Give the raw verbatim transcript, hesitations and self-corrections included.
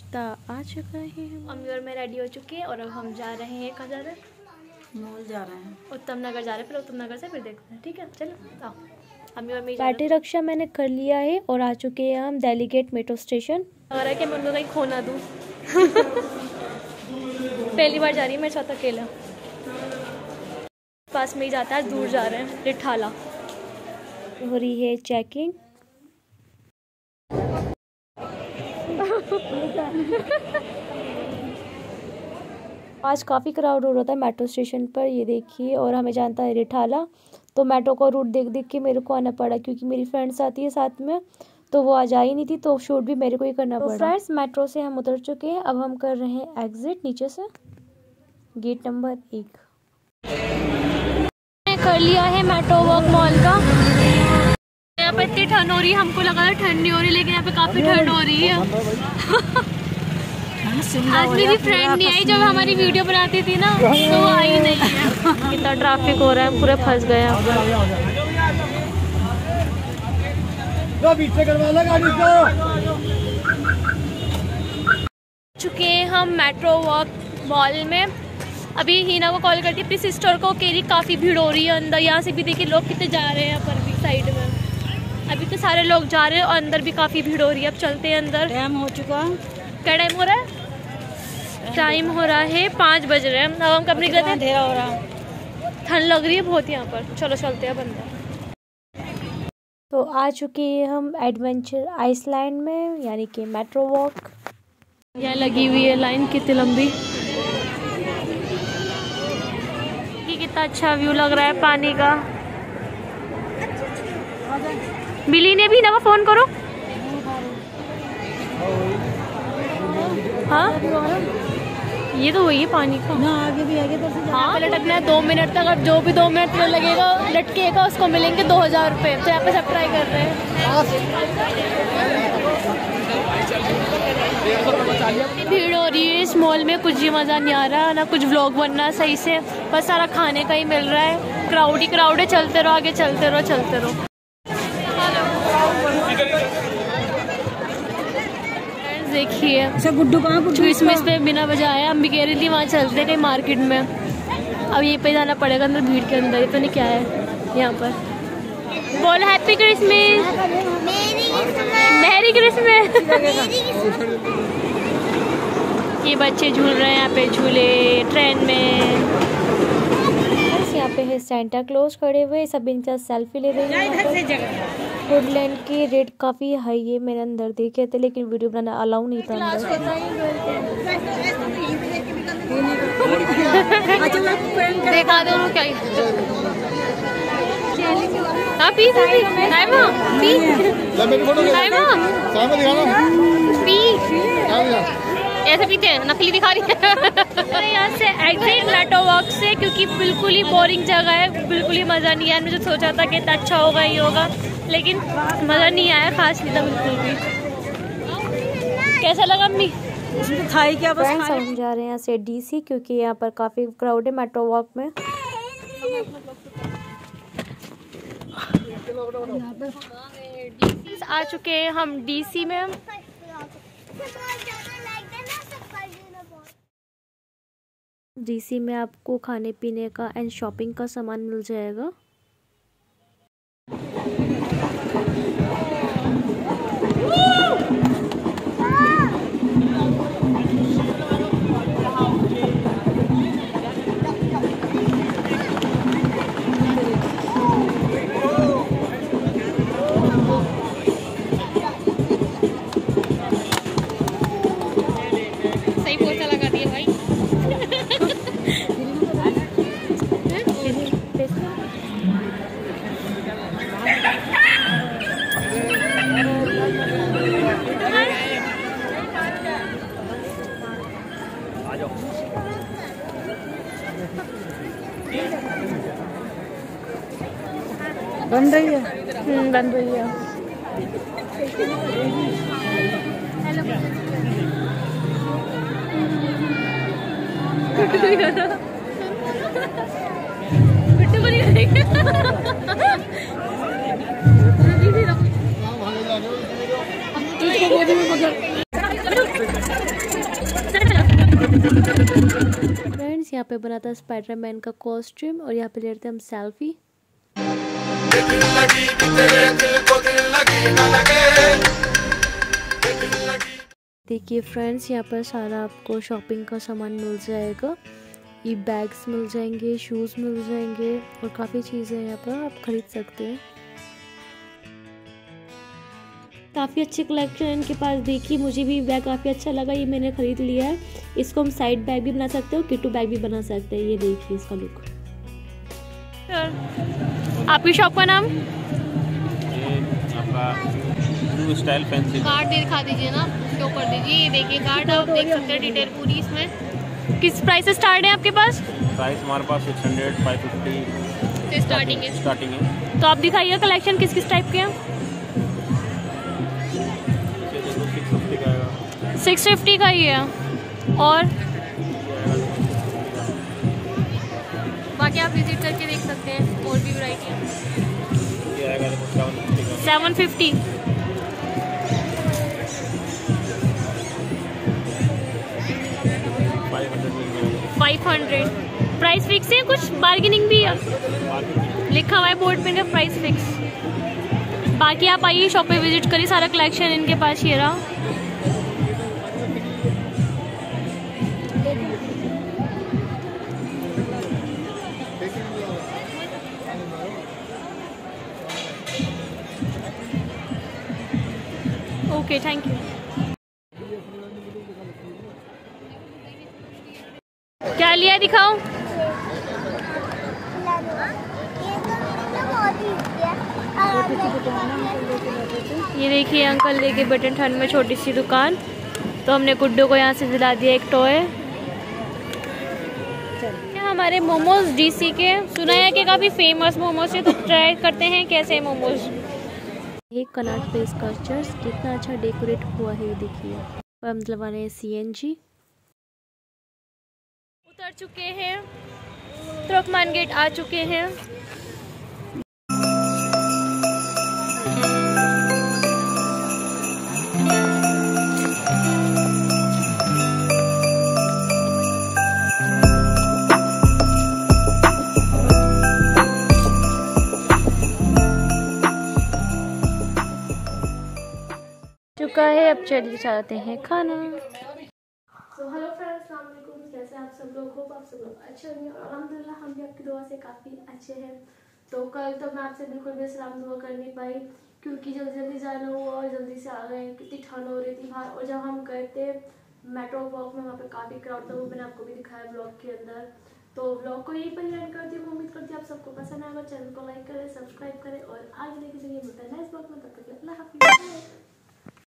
रास्ता आ चुका है। मम्मी और मैं रेडी हो चुके हैं और अब हम जा रहे हैं। कहाँ जा रहे हैं? मॉल जा रहे हैं। उत्तम नगर जा रहे हैं, फिर उत्तम नगर से फिर देखते हैं। ठीक है चलो आओ। मम्मी और मैं बैटरी रिक्शा मैंने कर लिया है और आ चुके हैं हम दिल्ली गेट मेट्रो स्टेशन। लग रहा है कि मैं उनको कहीं खो ना दूँ। पहली बार जा रही है मेरे साथ अकेला। पास में ही जाता है, दूर जा रहे हैं। रिठाला हो रही है चेकिंग। आज काफ़ी क्राउड हो रहा था मेट्रो स्टेशन पर, ये देखिए। और हमें जानता है रिठाला, तो मेट्रो का रूट देख देख के मेरे को आना पड़ा, क्योंकि मेरी फ्रेंड्स आती है साथ में, तो वो आज आई नहीं थी, तो शूट भी मेरे को ही करना पड़ा। फ्रेंड्स मेट्रो से हम उतर चुके हैं, अब हम कर रहे हैं एग्जिट नीचे से, गेट नंबर एक। कर लिया है मेट्रो वॉक मॉल का। यहाँ पे इतनी ठंड हो रही है, हमको लगा था ठंड नहीं हो रही, लेकिन यहाँ पे काफी ठंड हो रही है। आज मेरी फ्रेंड नहीं आई, जब हमारी वीडियो बनाती थी ना, तो वो आई नहीं है। कितना ट्रैफिक हो रहा है, पूरे फंस गए हैं। चुके हैं हम मेट्रो वॉक मॉल में। अभी हीना को कॉल करती है अपनी सिस्टर को, कह रही काफ़ी भीड़ हो रही है अंदर। यहाँ से भी देखिए लोग कितने जा रहे हैं, यहाँ पर भी साइड में अभी तो सारे लोग जा रहे हैं और अंदर भी काफ़ी भीड़ हो रही है। अब चलते हैं अंदर। टाइम हो चुका। क्या टाइम हो रहा है? टाइम हो रहा है पाँच बज रहे हैं। अब हम कब निकलते हैं? अंधेरा हो रहा है, ठंड लग रही है बहुत यहाँ पर। चलो चलते हैं अंदर। तो आ चुके हैं हम एडवेंचर आइसलैंड में, यानी कि मेट्रो वॉक। यहाँ लगी हुई है लाइन कितनी लंबी। कितना अच्छा व्यू लग रहा है पानी का। बिली ने भी ना वो फोन करो। हाँ ये तो वही है पानी का ना, आगे भी आगे तो से हाँ लटकना है दो मिनट तक। अब जो भी दो मिनट लगेगा लटकेगा उसको मिलेंगे दो हजार रुपये। तो यहाँ पे सब ट्राई कर रहे हैं। भीड़ हो रही है इस मॉल में, कुछ भी मज़ा नहीं आ रहा ना, कुछ व्लॉग बनना सही से, बस सारा खाने का ही मिल रहा है। क्राउड ही क्राउड है, चलते रहो आगे, चलते रहो चलते रहो। देखिए अच्छा गुड्डू कहाँ? गुड्डू क्रिसमस पे बिना बजाए हम भी कह रही थी वहाँ चलते कहीं मार्केट में। अब ये पे जाना पड़ेगा अंदर भीड़ के अंदर। ये तो नहीं क्या है यहाँ पर। बोल हैप्पी क्रिसमस, मैरी क्रिसमस। ये बच्चे झूल रहे हैं यहाँ पे झूले ट्रेन में। यहाँ पे है सेंटा क्लॉज खड़े हुए, सब इनका सेल्फी ले रहे हैं। वुडलैंड की रेट काफ़ी हाई है, मैंने अंदर देखे थे, लेकिन वीडियो बनाना अलाउ नहीं था अंदर। देखा दो क्या हाँ पी पी ऐसे पीते हैं, नकली दिखा रही है। यहाँ से एग्जिट मेट्रो वॉक से, क्योंकि बिल्कुल ही बोरिंग जगह है, बिल्कुल ही मज़ा नहीं आया। मुझे सोचा था कि इतना अच्छा होगा ही होगा, लेकिन मज़ा नहीं आया, खास नहीं था बिल्कुल भी। कैसा लगा अम्मी? खाई क्या? बस हम जा रहे हैं यहाँ से डीसी, क्योंकि यहाँ पर काफ़ी क्राउड है मेट्रो वॉक में। आ चुके हैं हम डीसी में। डीसी में आपको खाने पीने का एंड शॉपिंग का सामान मिल जाएगा। बन रही है। हम्म बन रही है। बिट्टू को नहीं करेंगे। पे बना था स्पाइडरमैन का कॉस्ट्यूम और यहाँ पे ले रहे थे हम सेल्फी। देखिए फ्रेंड्स, यहाँ पर सारा आपको शॉपिंग का सामान मिल जाएगा। ये बैग्स मिल जाएंगे, शूज़ मिल जाएंगे और काफ़ी चीज़ें यहाँ पर आप खरीद सकते हैं। काफ़ी अच्छी कलेक्शन इनके पास। देखिए मुझे भी बैग काफ़ी अच्छा लगा, ये मैंने ख़रीद लिया है। इसको हम साइड बैग भी बना सकते हो, किट्टू बैग भी बना सकते हैं। ये देखिए इसका लुक। आपकी शॉप का नाम? ये आपका न्यू स्टाइल फैंसी। कार्ड दिखा दीजिए ना, शो कर दीजिए। ये देखिए कार्ड, आप देख सकते हैं डिटेल पूरी इसमें। किस प्राइस से स्टार्ट है आपके पास? प्राइस हमारे पास सिक्स हंड्रेड फाइव फिफ्टी से स्टार्टिंग है स्टार्टिंग है। तो आप दिखाइए कलेक्शन किस किस टाइप के हैं। सिक्स फिफ्टी का ही है और बाकी आप विजिट करके देख सकते हैं, और भी वैरायटी है। Seven fifty five hundred price fix है, कुछ बार्गेनिंग भी है? लिखा हुआ है बोर्ड पे प्राइस फिक्स। बाकी आप आइए शॉप पे विजिट करिए, सारा कलेक्शन इनके पास ये रहा। Okay thank you. क्या लिया दिखाओ। ये देखिए अंकल लेके बैठे ठंड में छोटी सी दुकान। तो हमने गुड्डू को यहाँ से दिला दिया एक टॉय। हमारे मोमोज डीसी के सुना है कि काफ़ी फेमस मोमोज है, तो ट्राई करते हैं कैसे मोमोज। एक कनाट पे इसका चर्च कितना अच्छा डेकोरेट हुआ है, देखिए। और हम दिलवाने हैं सीएनजी। उतर चुके हैं, तुर्कमान गेट आ चुके हैं। चुका है, अब चलिए चाहते हैं खाना। सो हेलो फ्रेंड्स, अस्सलाम वालेकुम। कैसे आप सब लोग? होप आप सब लोग अच्छे होंगे और अल्हम्दुलिल्लाह हम भी आपकी दुआ से काफ़ी अच्छे हैं। तो कल तो मैं आपसे बिल्कुल भी सलाम दुआ कर नहीं पाई क्योंकि जल्दी जल्दी जाना हुआ और जल्दी से आ गए। कितनी ठंड हो रही थी बाहर, और जब हम गए थे मेट्रो वॉक में, वहाँ पे काफ़ी क्राउड था, वो मैंने आपको भी दिखाया ब्लॉग के अंदर। तो ब्लॉग को यहीं पर एंड करती हूँ। उम्मीद करती हूँ आप सबको पसंद आएगा। चैनल को लाइक करें, सब्सक्राइब करें और आगे किसी मिलता है नेक्स्ट ब्लॉग में। तब तक अल्लाह हाफिज़।